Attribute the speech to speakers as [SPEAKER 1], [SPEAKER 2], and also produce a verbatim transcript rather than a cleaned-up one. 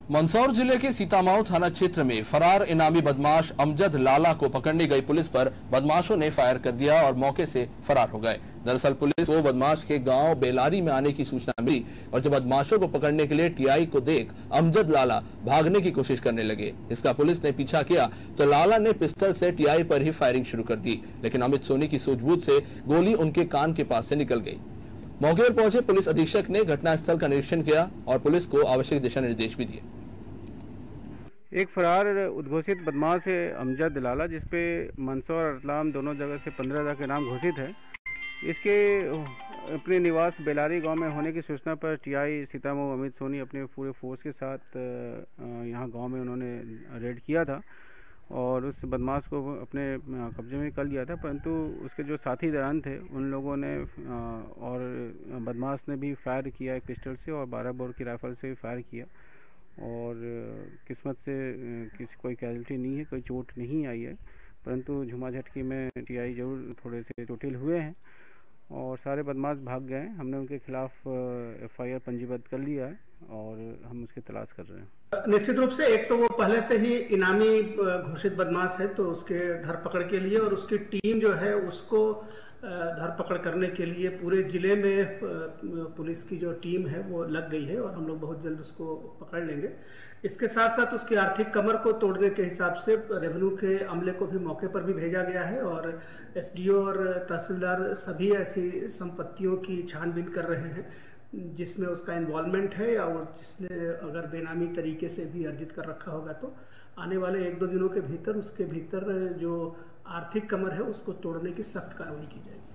[SPEAKER 1] मंदसौर जिले के सीतामाऊ थाना क्षेत्र में फरार इनामी बदमाश अमजद लाला को पकड़ने गई पुलिस पर बदमाशों ने फायर कर दिया और मौके से फरार हो गए। दरअसल पुलिस को बदमाश के गांव बेलारी में आने की सूचना मिली और जब बदमाशों को पकड़ने के लिए टीआई को देख अमजद लाला भागने की कोशिश करने लगे। इसका पुलिस ने पीछा किया तो लाला ने पिस्टल से टीआई पर ही फायरिंग शुरू कर दी, लेकिन अमित सोनी की सूझबूझ से गोली उनके कान के पास से निकल गई। मौके पर पहुंचे पुलिस अधीक्षक ने घटनास्थल का निरीक्षण किया और पुलिस को आवश्यक दिशा निर्देश भी दिए।
[SPEAKER 2] एक फरार उद्घोषित बदमाश है अमजद लाला, जिसपे मंदसौर और रतलाम दोनों जगह से पंद्रह हज़ार के नाम घोषित है। इसके अपने निवास बेलारी गांव में होने की सूचना पर टीआई सीतामाऊ अमित सोनी अपने पूरे फोर्स के साथ यहां गांव में उन्होंने रेड किया था और उस बदमाश को अपने कब्जे में कर लिया था, परंतु उसके जो साथी दरान थे उन लोगों ने और बदमाश ने भी फायर किया एक पिस्टल से और बारह बोर की राइफल से भी फायर किया और किस्मत से किसी कोई कैजुअल्टी नहीं है, कोई चोट नहीं आई है, परंतु झुमा झटकी में टीआई जरूर थोड़े से चोटिल हुए हैं और सारे बदमाश भाग गए। हमने उनके खिलाफ एफआईआर पंजीबद्ध कर लिया है और हम उसकी तलाश कर रहे हैं।
[SPEAKER 3] निश्चित रूप से एक तो वो पहले से ही इनामी घोषित बदमाश है, तो उसके धरपकड़ के लिए और उसकी टीम जो है उसको धरपकड़ करने के लिए पूरे जिले में पुलिस की जो टीम है वो लग गई है और हम लोग बहुत जल्द उसको पकड़ लेंगे। इसके साथ साथ उसकी आर्थिक कमर को तोड़ने के हिसाब से रेवेन्यू के अमले को भी मौके पर भी भेजा गया है और एसडीओ और तहसीलदार सभी ऐसी संपत्तियों की छानबीन कर रहे हैं जिसमें उसका इन्वॉल्वमेंट है या वो जिसने अगर बेनामी तरीके से भी अर्जित कर रखा होगा, तो आने वाले एक दो दिनों के भीतर उसके भीतर जो आर्थिक कमर है उसको तोड़ने की सख्त कार्रवाई की जाएगी।